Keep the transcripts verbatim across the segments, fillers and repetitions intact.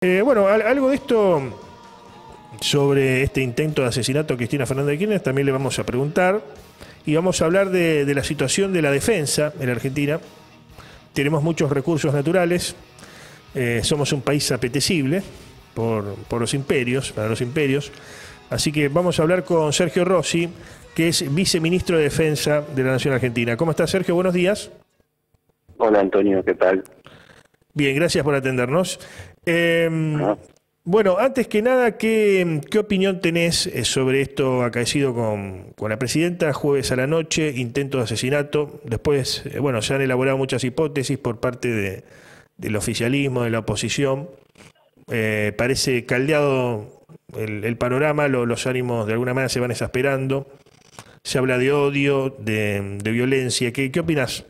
Eh, bueno, al, algo de esto sobre este intento de asesinato a Cristina Fernández de Kirchner también le vamos a preguntar. Y vamos a hablar de, de la situación de la defensa en la Argentina. Tenemos muchos recursos naturales. Eh, somos un país apetecible por, por los imperios, para los imperios. Así que vamos a hablar con Sergio Rossi, que es viceministro de Defensa de la Nación Argentina. ¿Cómo está, Sergio? Buenos días. Hola, Antonio, ¿qué tal? Bien, gracias por atendernos. Eh, ¿No? Bueno, antes que nada, ¿qué, qué opinión tenés sobre esto acaecido con, con la presidenta? Jueves a la noche, intento de asesinato. Después, eh, bueno, se han elaborado muchas hipótesis por parte de, del oficialismo, de la oposición. Eh, parece caldeado el, el panorama, lo, los ánimos de alguna manera se van exasperando. Se habla de odio, de, de violencia. ¿Qué, qué opinás?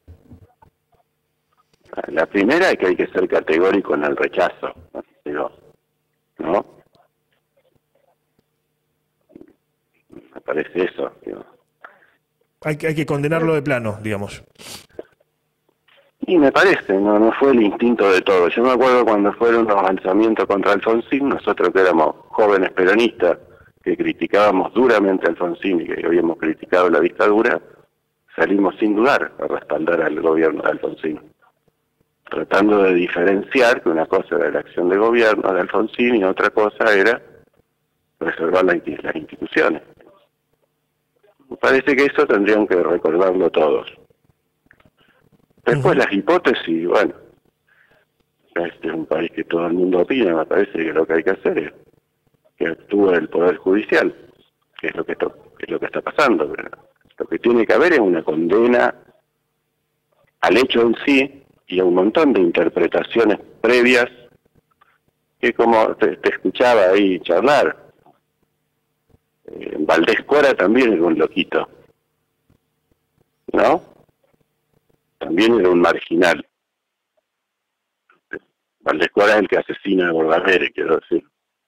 La primera es que hay que ser categórico en el rechazo, digo, ¿no? Me parece eso, digo. Hay, hay que condenarlo de plano, digamos. Y me parece, no no fue el instinto de todos. Yo me acuerdo cuando fueron los lanzamientos contra Alfonsín, nosotros que éramos jóvenes peronistas, que criticábamos duramente a Alfonsín y que habíamos criticado la dictadura, salimos sin dudar a respaldar al gobierno de Alfonsín, tratando de diferenciar que una cosa era la acción de gobierno de Alfonsín y otra cosa era preservar la, las instituciones. Me parece que eso tendrían que recordarlo todos. Después, uh-huh. Las hipótesis, bueno, este es un país que todo el mundo opina, me parece que lo que hay que hacer es que actúe el Poder Judicial, que es lo que, to que es lo que está pasando. Pero lo que tiene que haber es una condena al hecho en sí y a un montón de interpretaciones previas que, como te, te escuchaba ahí charlar, eh, Valdés Cora también era un loquito, ¿no? También era un marginal. Valdés Cora es el que asesina a Bordaberry, quiero decir.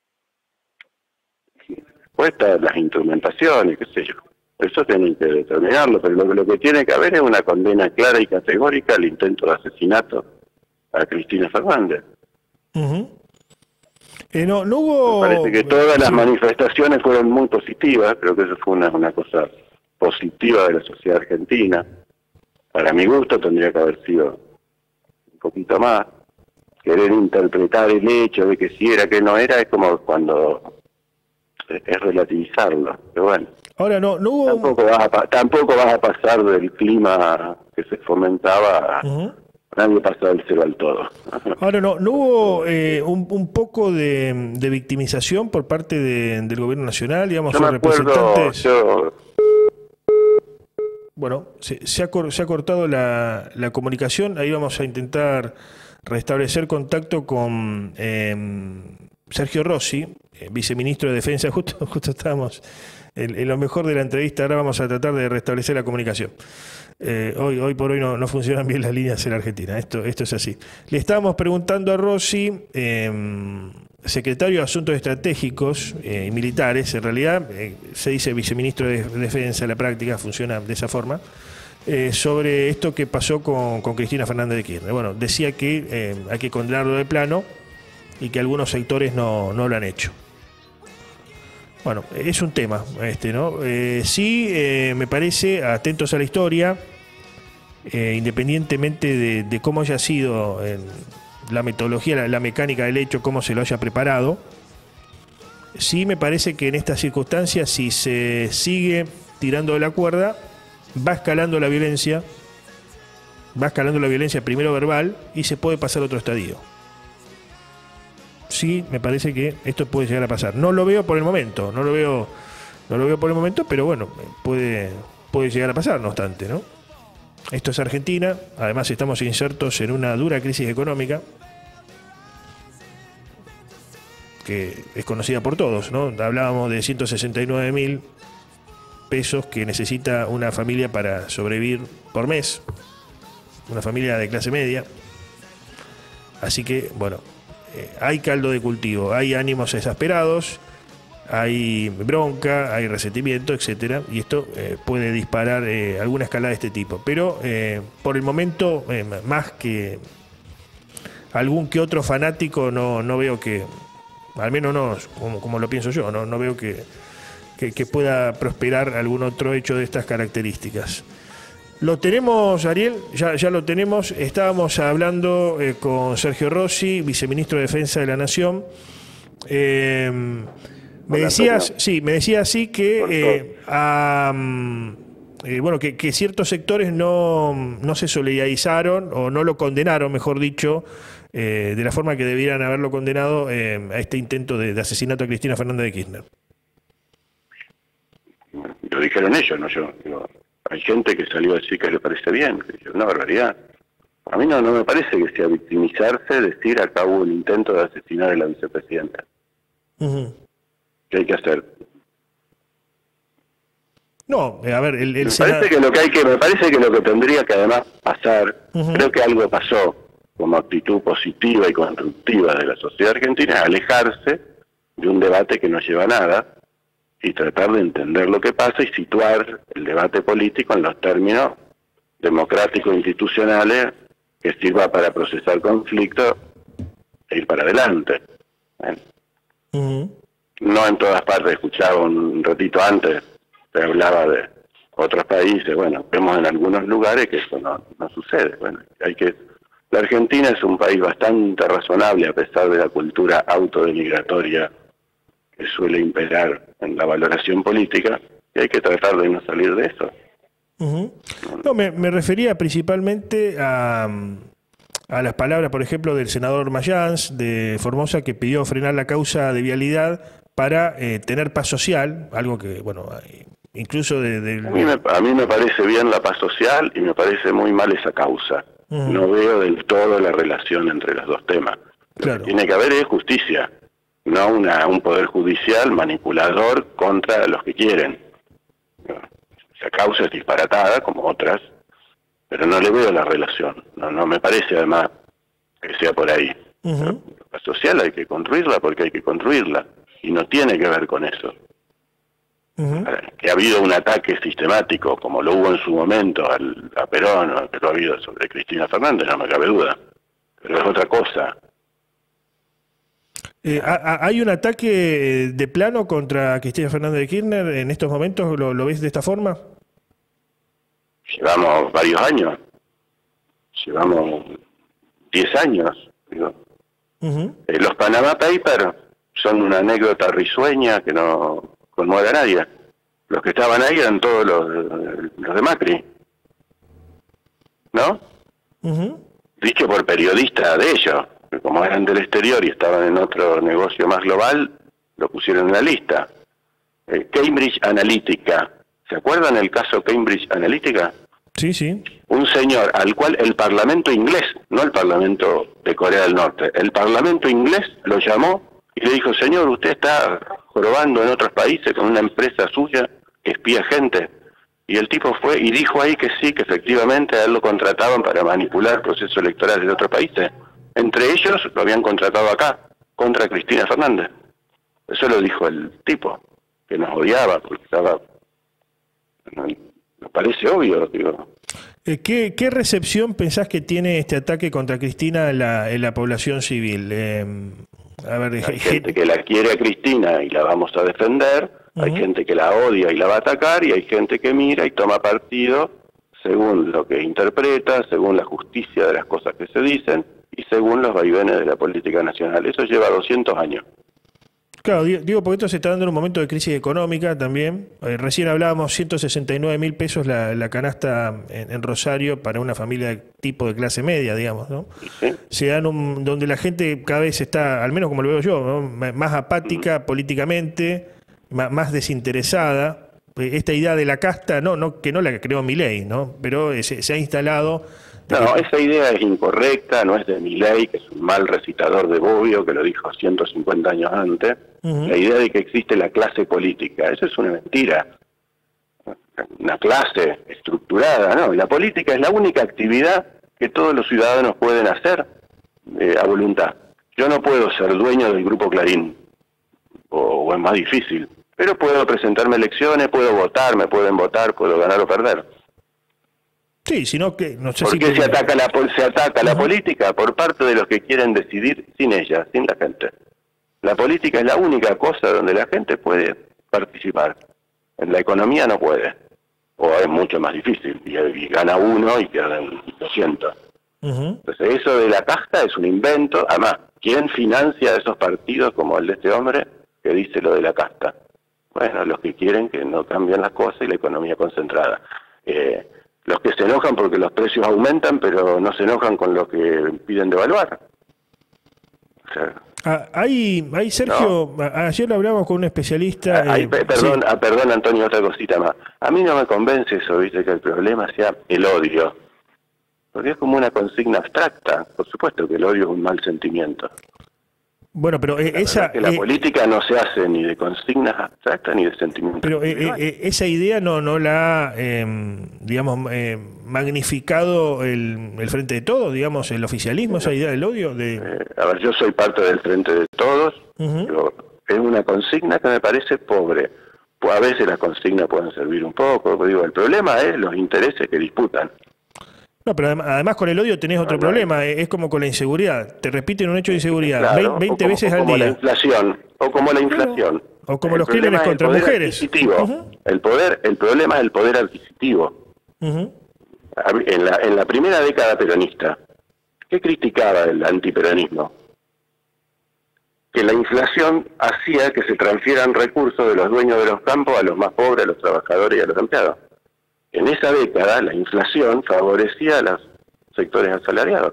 Después están las instrumentaciones, qué sé yo. Eso tienen que determinarlo, pero lo, lo que tiene que haber es una condena clara y categórica al intento de asesinato a Cristina Fernández. Uh-huh. eh, no, no hubo... Me parece que todas las sí. manifestaciones fueron muy positivas, creo que eso fue una, una cosa positiva de la sociedad argentina. Para mi gusto tendría que haber sido un poquito más. Querer interpretar el hecho de que si era, que no era, es como cuando es relativizarlo, pero bueno. Ahora no, no hubo... Tampoco vas, a, tampoco vas a pasar del clima que se fomentaba, uh-huh. Nadie pasa del cero al todo. Ahora no, no hubo eh, un, un poco de, de victimización por parte de, del gobierno nacional, digamos, yo sus me acuerdo, representantes. Yo... Bueno, se, se, ha, se ha cortado la, la comunicación, ahí vamos a intentar restablecer contacto con eh, Sergio Rossi, eh, viceministro de Defensa, justo, justo estábamos en, en lo mejor de la entrevista, ahora vamos a tratar de restablecer la comunicación. Eh, hoy, hoy por hoy no, no funcionan bien las líneas en la Argentina, esto, esto es así. Le estábamos preguntando a Rossi, eh, secretario de Asuntos Estratégicos eh, y Militares, en realidad eh, se dice viceministro de Defensa, en la práctica funciona de esa forma, eh, sobre esto que pasó con, con Cristina Fernández de Kirchner. Bueno, decía que eh, hay que condenarlo de plano y que algunos sectores no, no lo han hecho. Bueno, es un tema este, ¿no? Eh, sí, eh, me parece, atentos a la historia, eh, independientemente de, de cómo haya sido eh, la metodología, la, la mecánica del hecho, cómo se lo haya preparado, sí me parece que en estas circunstancias, si se sigue tirando de la cuerda, va escalando la violencia, va escalando la violencia primero verbal y se puede pasar a otro estadio. Sí, me parece que esto puede llegar a pasar. No lo veo por el momento, no lo veo, no lo veo por el momento, pero bueno, puede, puede llegar a pasar, no obstante, ¿no? Esto es Argentina, además estamos insertos en una dura crisis económica que es conocida por todos, ¿no? Hablábamos de ciento sesenta y nueve mil pesos que necesita una familia para sobrevivir por mes, una familia de clase media. Así que, bueno, eh, hay caldo de cultivo, hay ánimos exasperados, hay bronca, hay resentimiento, etcétera, y esto eh, puede disparar eh, alguna escalada de este tipo. Pero eh, por el momento, eh, más que algún que otro fanático no, no veo que, al menos no, como, como lo pienso yo, no, no veo que, que, que pueda prosperar algún otro hecho de estas características. Lo tenemos, Ariel, ya, ya lo tenemos. Estábamos hablando eh, con Sergio Rossi, viceministro de Defensa de la Nación. Eh, me decías, sí, me decías sí que eh, a, eh, bueno, que, que ciertos sectores no, no se solidarizaron o no lo condenaron, mejor dicho, eh, de la forma que debieran haberlo condenado eh, a este intento de, de asesinato a Cristina Fernández de Kirchner. Lo dijeron ellos, no yo. Digo, hay gente que salió a decir que le parece bien, que es una barbaridad. A mí no, no me parece que sea victimizarse decir acá hubo un intento de asesinar a la vicepresidenta. Uh-huh. ¿Qué hay que hacer? No, a ver, el, el me Senado... parece que lo que hay que, me parece que lo que tendría que además pasar, uh-huh. creo que algo pasó como actitud positiva y constructiva de la sociedad argentina, es alejarse de un debate que no lleva a nada y tratar de entender lo que pasa y situar el debate político en los términos democráticos institucionales que sirva para procesar conflictos e ir para adelante. ¿Eh? Uh-huh. No en todas partes, escuchaba un ratito antes, se hablaba de otros países, bueno, vemos en algunos lugares que eso no, no sucede. Bueno, hay que la Argentina es un país bastante razonable a pesar de la cultura autodenigratoria que suele imperar en la valoración política, y hay que tratar de no salir de eso. Uh-huh. No, me, me refería principalmente a, a las palabras, por ejemplo, del senador Mayans de Formosa, que pidió frenar la causa de vialidad para eh, tener paz social, algo que, bueno, incluso de... de... A, mí me, a mí me parece bien la paz social y me parece muy mal esa causa. Uh-huh. No veo del todo la relación entre los dos temas. Claro. Lo que tiene que haber es justicia, no una, un poder judicial manipulador contra los que quieren. Esa causa es disparatada, como otras, pero no le veo la relación. No, no me parece, además, que sea por ahí. Uh-huh. La social hay que construirla porque hay que construirla, y no tiene que ver con eso. Uh-huh. Que ha habido un ataque sistemático, como lo hubo en su momento al, a Perón, o que lo ha habido sobre Cristina Fernández, no me cabe duda. Pero es otra cosa. Eh, ¿Hay un ataque de plano contra Cristina Fernández de Kirchner en estos momentos? ¿Lo, lo ves de esta forma? Llevamos varios años. Llevamos diez años. Digo. Uh-huh. Eh, los Panama Papers son una anécdota risueña que no conmueve a nadie. Los que estaban ahí eran todos los, los de Macri. ¿No? Uh-huh. Dicho por periodistas de ellos. Como eran del exterior y estaban en otro negocio más global, lo pusieron en la lista. Eh, Cambridge Analytica. ¿Se acuerdan el caso Cambridge Analytica? Sí, sí. Un señor al cual el Parlamento inglés, no el Parlamento de Corea del Norte, el Parlamento inglés lo llamó y le dijo, señor, usted está jorobando en otros países con una empresa suya que espía gente. Y el tipo fue y dijo ahí que sí, que efectivamente a él lo contrataban para manipular procesos electorales de otros países. Entre ellos lo habían contratado acá, contra Cristina Fernández. Eso lo dijo el tipo, que nos odiaba, porque estaba... Me parece obvio, digo. ¿Qué, ¿Qué recepción pensás que tiene este ataque contra Cristina en la, en la población civil? Eh, a ver, hay gente que la quiere a Cristina y la vamos a defender, uh-huh. hay gente que la odia y la va a atacar, y hay gente que mira y toma partido según lo que interpreta, según la justicia de las cosas que se dicen, y según los vaivenes de la política nacional. Eso lleva doscientos años. Claro, digo, porque esto se está dando en un momento de crisis económica también. Eh, recién hablábamos ciento sesenta y nueve mil pesos la, la canasta en, en Rosario para una familia de tipo de clase media, digamos, ¿no? ¿Sí? Se dan un, donde la gente cada vez está, al menos como lo veo yo, ¿no? más apática uh-huh. políticamente, más, más desinteresada. Esta idea de la casta, no, no que no la creó Milei, ¿no? Pero se, se ha instalado... No, esa idea es incorrecta, no es de Milei, que es un mal recitador de Bobbio, que lo dijo ciento cincuenta años antes. Uh-huh. La idea de que existe la clase política, eso es una mentira. Una clase estructurada, ¿no? La política es la única actividad que todos los ciudadanos pueden hacer eh, a voluntad. Yo no puedo ser dueño del Grupo Clarín, o, o es más difícil, pero puedo presentarme a elecciones, puedo votar, me pueden votar, puedo ganar o perder. Sí, sino que no sé ¿Por si qué que... se ataca la se ataca uh-huh. la política? Por parte de los que quieren decidir sin ella, sin la gente. La política es la única cosa donde la gente puede participar. En la economía no puede. O es mucho más difícil. Y, y gana uno y quedan doscientos. Uh-huh. Entonces eso de la casta es un invento. Además, ¿quién financia esos partidos como el de este hombre que dice lo de la casta? Bueno, los que quieren que no cambien las cosas y la economía concentrada. Eh, los que se enojan porque los precios aumentan, pero no se enojan con los que piden devaluar. O sea, ah, hay, hay, Sergio, no. ayer hablábamos con un especialista... Ah, hay, eh, perdón, sí. ah, perdón, Antonio, otra cosita más. A mí no me convence eso, viste, que el problema sea el odio. Porque es como una consigna abstracta. Por supuesto que el odio es un mal sentimiento. Bueno, pero eh, la esa... que la eh, política no se hace ni de consignas abstractas ni de sentimientos. Pero eh, eh, esa idea no, no la ha, eh, digamos, eh, magnificado el, el Frente de Todos, digamos, el oficialismo, esa idea del odio. De... Eh, a ver, yo soy parte del Frente de Todos, uh-huh. pero es una consigna que me parece pobre. A veces las consignas pueden servir un poco, pero digo, el problema es los intereses que disputan. No, pero además con el odio tenés otro no, problema, no. es como con la inseguridad, te repiten un hecho de inseguridad claro, veinte como, veces al como día. La inflación, o como la inflación. O como el los crímenes contra mujeres. Uh-huh. El poder, el problema es el poder adquisitivo. Uh-huh. En la, en la primera década peronista, ¿qué criticaba el antiperonismo? Que la inflación hacía que se transfieran recursos de los dueños de los campos a los más pobres, a los trabajadores y a los empleados. En esa década, la inflación favorecía a los sectores asalariados.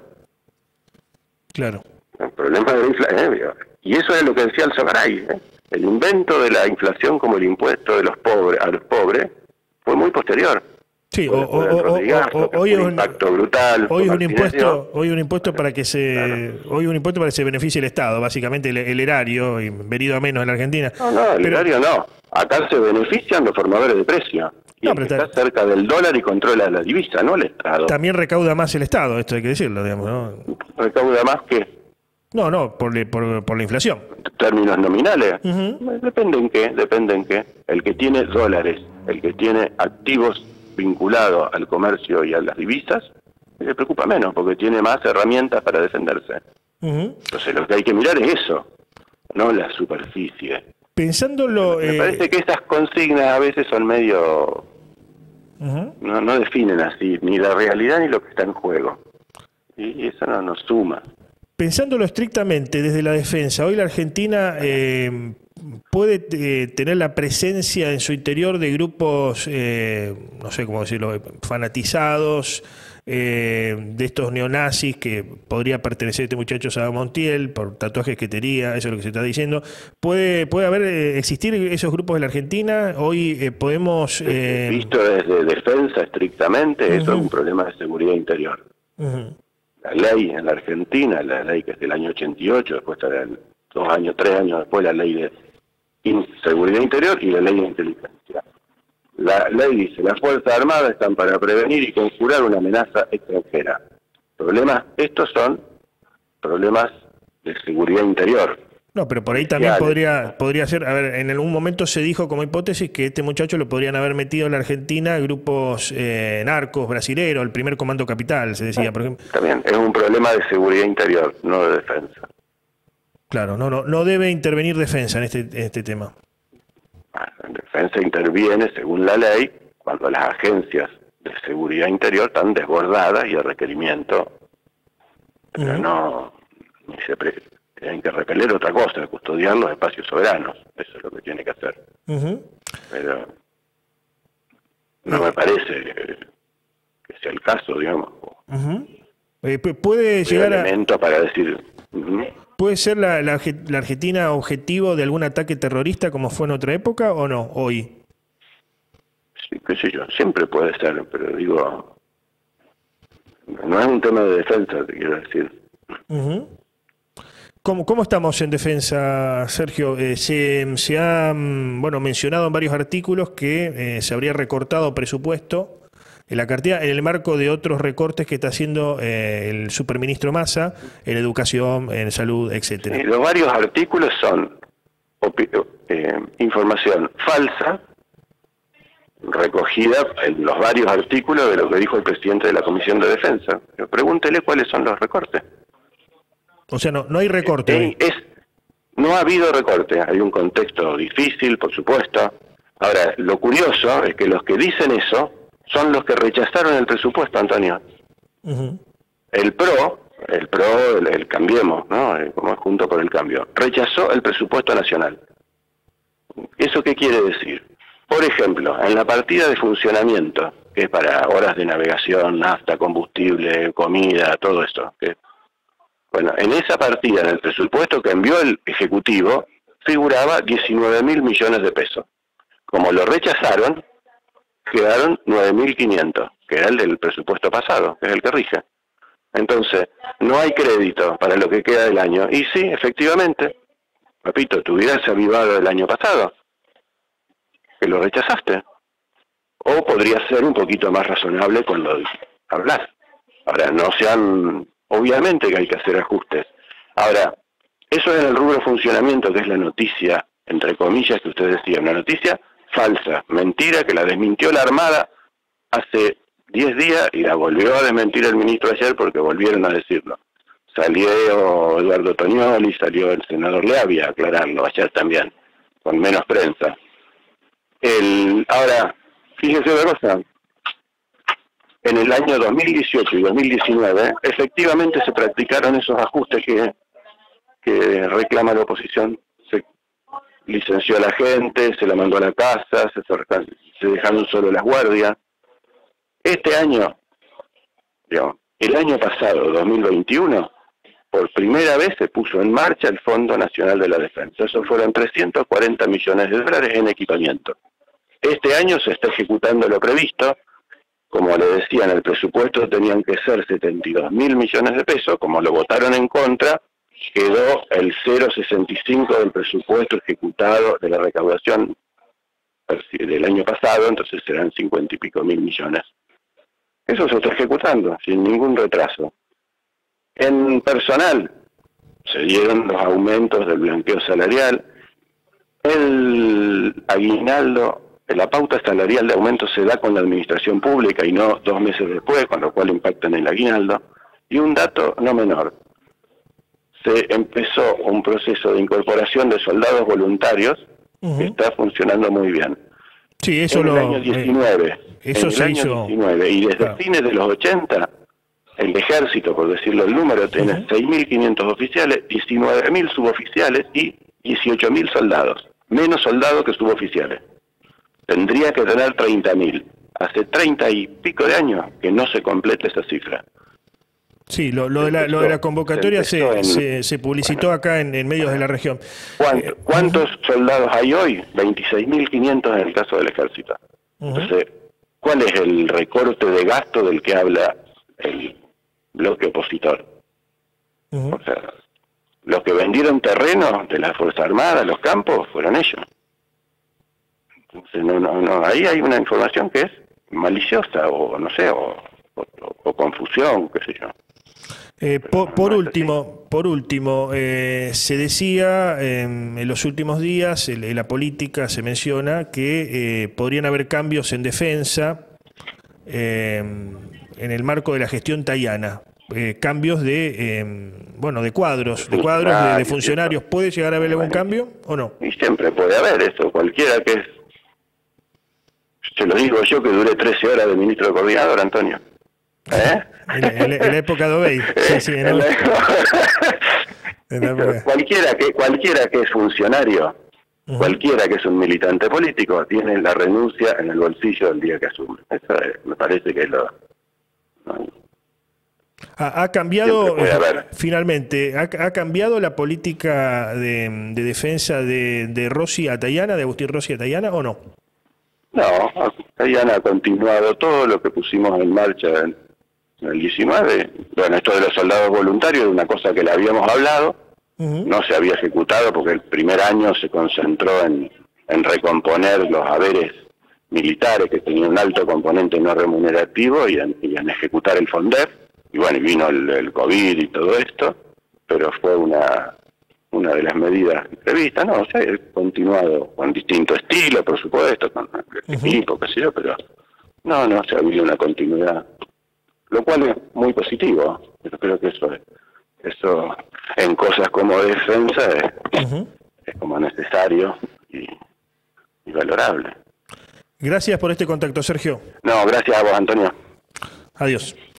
Claro. El problema de la inflación... Eh, y eso es lo que decía Alzogaray. ¿eh? El invento de la inflación como el impuesto de los pobres a los pobres fue muy posterior. Sí, o, o, o, o, hoy es un impacto brutal. Hoy es un impuesto, hoy un impuesto para que se, claro. hoy un impuesto para que se beneficie el Estado, básicamente el, el erario, y venido a menos en la Argentina. No, no, el pero, erario no. Acá se benefician los formadores de precios. Y no, está cerca del dólar y controla la divisa, no el Estado. También recauda más el Estado, esto hay que decirlo, digamos, ¿no? ¿Recauda más que? No, no, por, por, por la inflación. ¿Términos nominales? Uh-huh. Depende en qué, depende en qué. El que tiene dólares, el que tiene activos vinculados al comercio y a las divisas, le preocupa menos, porque tiene más herramientas para defenderse. Uh-huh. Entonces lo que hay que mirar es eso, no la superficie. Pensándolo... Me eh... parece que estas consignas a veces son medio... Uh-huh. no, no definen así ni la realidad ni lo que está en juego. Y eso no nos suma. Pensándolo estrictamente desde la defensa, hoy la Argentina eh, puede eh, tener la presencia en su interior de grupos, eh, no sé cómo decirlo, fanatizados, eh, de estos neonazis que podría pertenecer este muchacho Saba Montiel por tatuajes que tenía, eso es lo que se está diciendo. ¿Puede, puede haber, eh, existir esos grupos en la Argentina? Hoy eh, podemos... Eh... Visto desde defensa estrictamente, uh-huh. eso es un problema de seguridad interior. Uh-huh. La ley en la Argentina, la ley que es del año ochenta y ocho, después estará dos años, tres años después la ley de seguridad interior y la ley de inteligencia. La ley dice, las Fuerzas Armadas están para prevenir y conjurar una amenaza extranjera. Problemas, estos son problemas de seguridad interior. No, pero por ahí también podría podría ser, a ver, en algún momento se dijo como hipótesis que este muchacho lo podrían haber metido en la Argentina grupos eh, narcos, brasileros, el primer comando capital, se decía, por ejemplo. También es un problema de seguridad interior, no de defensa. Claro, no no no debe intervenir defensa en este, en este tema. En defensa interviene, según la ley, cuando las agencias de seguridad interior están desbordadas y de requerimiento, pero uh-huh. no ni se pre tienen que repeler otra cosa, custodiar los espacios soberanos. Eso es lo que tiene que hacer. Uh-huh. Pero no me parece que, que sea el caso, digamos. Uh-huh. eh, puede llegar a... elemento para decir... Uh-huh. ¿Puede ser la, la, la Argentina objetivo de algún ataque terrorista como fue en otra época o no, hoy? Sí, qué sé yo, siempre puede ser, pero digo... No es un tema de defensa, te quiero decir. Uh-huh. ¿Cómo, ¿Cómo estamos en defensa, Sergio? Eh, se, se ha bueno, mencionado en varios artículos que eh, se habría recortado presupuesto en la cartera en el marco de otros recortes que está haciendo eh, el superministro Massa en educación, en salud, etcétera. Sí, los varios artículos son eh, información falsa, recogida en los varios artículos de lo que dijo el presidente de la Comisión de Defensa. Pero pregúntele cuáles son los recortes. O sea, no, no hay recorte. Eh, es, no ha habido recorte, hay un contexto difícil, por supuesto. Ahora, lo curioso es que los que dicen eso son los que rechazaron el presupuesto, Antonio. Uh-huh. El PRO, el PRO, el, el Cambiemos, ¿no? El, como es Junto por el Cambio, rechazó el presupuesto nacional. ¿Eso qué quiere decir? Por ejemplo, en la partida de funcionamiento, que es para horas de navegación, nafta, combustible, comida, todo esto. Que, bueno, en esa partida, en el presupuesto que envió el Ejecutivo, figuraba diecinueve mil millones de pesos. Como lo rechazaron, quedaron nueve mil quinientos, que era el del presupuesto pasado, que es el que rige. Entonces, no hay crédito para lo que queda del año. Y sí, efectivamente, repito, te hubieras avivado el año pasado, que lo rechazaste. O podría ser un poquito más razonable cuando hablas. Ahora, no sean... Obviamente que hay que hacer ajustes. Ahora, eso es en el rubro funcionamiento, que es la noticia, entre comillas, que usted decía, una noticia falsa, mentira, que la desmintió la Armada hace diez días y la volvió a desmentir el ministro ayer porque volvieron a decirlo. Salió Eduardo Toñoli, salió el senador Leavi a aclararlo ayer también, con menos prensa. El, ahora, fíjese una cosa, en el año dos mil dieciocho y dos mil diecinueve efectivamente se practicaron esos ajustes que, que reclama la oposición. Se licenció a la gente, se la mandó a la casa, se, se dejaron solo las guardias. Este año, digamos, el año pasado, dos mil veintiuno, por primera vez se puso en marcha el Fondo Nacional de la Defensa. Eso fueron trescientos cuarenta millones de dólares en equipamiento. Este año se está ejecutando lo previsto. Como le decía, en el presupuesto tenían que ser setenta y dos mil millones de pesos. Como lo votaron en contra, quedó el cero coma sesenta y cinco del presupuesto ejecutado de la recaudación del año pasado, entonces serán cincuenta y pico mil millones. Eso se está ejecutando, sin ningún retraso. En personal, se dieron los aumentos del blanqueo salarial. El aguinaldo, la pauta salarial de aumento se da con la administración pública y no dos meses después, con lo cual impacta en el aguinaldo. Y un dato no menor, se empezó un proceso de incorporación de soldados voluntarios uh-huh. que está funcionando muy bien. Sí, eso en lo... el año diecinueve, Eh, eso en el se año hizo... diecinueve, y desde claro. fines de los ochenta, el ejército, por decirlo el número, tiene uh-huh. seis mil quinientos oficiales, diecinueve mil suboficiales y dieciocho mil soldados. Menos soldados que suboficiales. Tendría que tener treinta mil. Hace treinta y pico de años que no se completa esa cifra. Sí, lo, lo, de, la, lo de la convocatoria se, se, en, se, se publicitó bueno, acá en, en medios bueno, de la región. ¿Cuánto, eh, ¿Cuántos uh-huh. soldados hay hoy? veintiséis mil quinientos en el caso del ejército. Uh-huh. Entonces, ¿cuál es el recorte de gasto del que habla el bloque opositor? Uh-huh. O sea, los que vendieron terrenos de las Fuerzas Armadas, los campos, fueron ellos. Entonces, no, no, no, ahí hay una información que es maliciosa, o no sé, o, o, o confusión, qué sé yo. Eh, por, por último, por último eh, se decía eh, en los últimos días, en, en la política se menciona que eh, podrían haber cambios en defensa eh, en el marco de la gestión tayana, eh, cambios de eh, bueno de cuadros, de cuadros de, de funcionarios. ¿Puede llegar a haber algún cambio o no? Y siempre puede haber eso, cualquiera que es, se lo digo yo que duré trece horas de ministro de coordinador, Antonio. ¿Eh? En, la, en, la, en la época de Obey. Sí, sí, en la... en la época... cualquiera que cualquiera que es funcionario, uh-huh. cualquiera que es un militante político, tiene la renuncia en el bolsillo el día que asume. Eso es, me parece que es lo... ¿no? Ha, ha cambiado, eh, finalmente, ha, ha cambiado la política de, de defensa de, de Rossi a Tayana, de Agustín Rossi a Tayana, ¿o no? No, Tayana ha continuado todo lo que pusimos en marcha en, en el diecinueve. Bueno, esto de los soldados voluntarios es una cosa que le habíamos hablado, uh-huh. no se había ejecutado porque el primer año se concentró en, en recomponer los haberes militares que tenían un alto componente no remunerativo y en, y en ejecutar el FONDEF. Y bueno, y vino el, el COVID y todo esto, pero fue una una de las medidas previstas, no, se ha continuado con distinto estilo, por supuesto, con el equipo, qué sé yo, pero no, no, se ha habido una continuidad, lo cual es muy positivo, pero creo que eso es, eso en cosas como defensa es, uh-huh. es como necesario y, y valorable. Gracias por este contacto, Sergio. No, gracias a vos, Antonio. Adiós.